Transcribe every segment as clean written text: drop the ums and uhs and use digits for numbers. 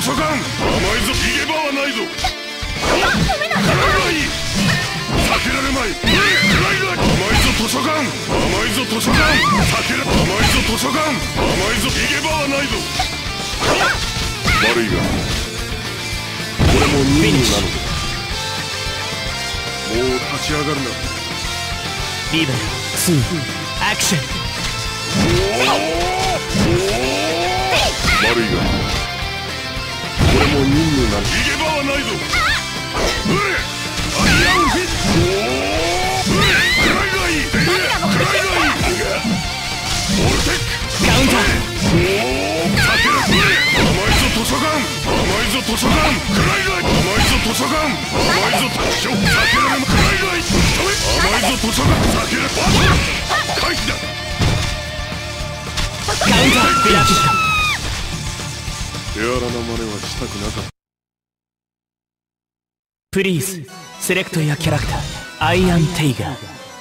サカン。甘いぞ。逃げ場はないぞ。食らいがいい。避けられまい。食らいがいい。甘いぞ図書館。甘いぞ図書館。避けら。甘いぞ図書館。甘いぞ。逃げ場はないぞ。悪いがこれも任務なのでもう立ち上がるな。 リベル2アクション。 悪いがこれも任務なの。逃げ場はないぞ。アイアンフィット。クライがいい。クライがいい。ボルテックカウンター。 避けられ。甘いぞ図書館。甘いぞ図書館。クライがいい。甘いぞ図書館。甘いぞ避けられ。クライがいい。甘いぞ図書館。避けられ。回避だ。 カウンター。ビラキッ手荒な真似はしたくなかった。 プリーズセレクトやキャラクターアイアンテイガー。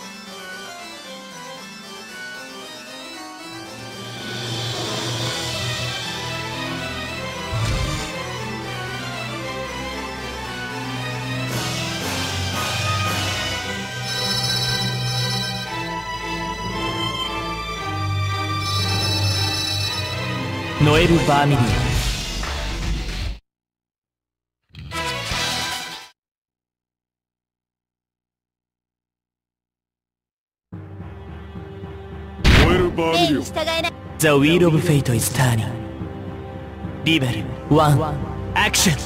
ノエル・バーミリアン。The wheel of fate is turning. リベル1アクション。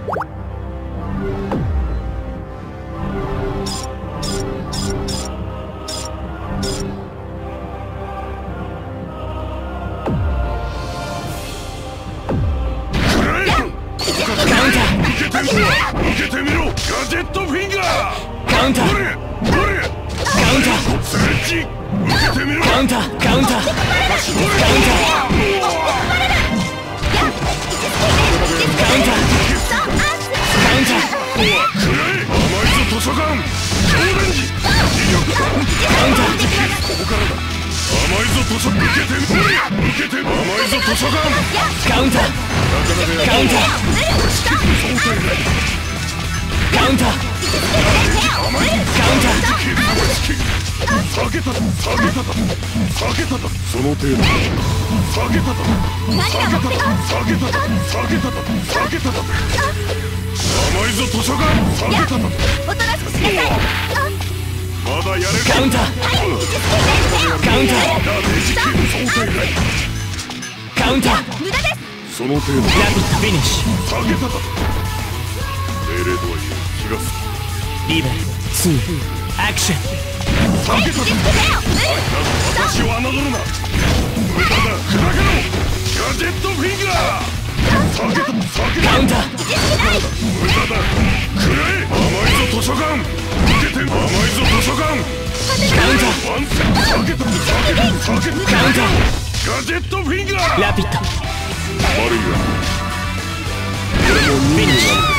受けてみろ。ガジェットフィンガー。 カウンター。カウンター。 スレッジ。受けてみろ。 カウンター。カウンター。カウンター。 くらえ。甘いぞ図書館。超レンジ。威力。カウンター。ここからだ。甘いぞ図書館。受けてみろ。受けて。甘いぞ図書館。 カウンター。カウンター。カウンター。 甘い。 カウンター。 下げたと。下げたと。下げたと。その程度。下げたと。下げたと。下げたと。下げたと。下げたと。甘いぞ図書館。下げたと。 おとなしくしなさい。 まだやれる。 カウンター。カウンター。カウンター。 無駄です。 その程度。 ラピッドフィニッシュ。 下げたと。命令とはいえ気がする。 リベル2アクション。 下げたと。私を侮るな。無駄だ。砕けろ。ガジェットフィンガー。下げた。下げた。 カウンター。 無駄だ。くらえ。甘いぞ図書館。受けて。甘いぞ図書館。 カウンター。 ワンセン。下げた。下げた。下げた。 カウンター。 ガジェットフィンガー。 ラピッド。 悪いがこれも任務なのだ。